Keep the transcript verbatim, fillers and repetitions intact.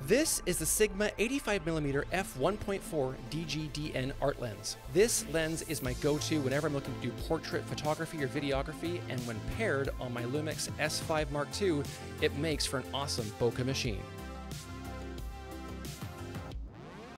This is the Sigma eighty-five millimeter f one point four D G D N art lens. This lens is my go-to whenever I'm looking to do portrait photography or videography, and when paired on my Lumix S five Mark two, it makes for an awesome bokeh machine.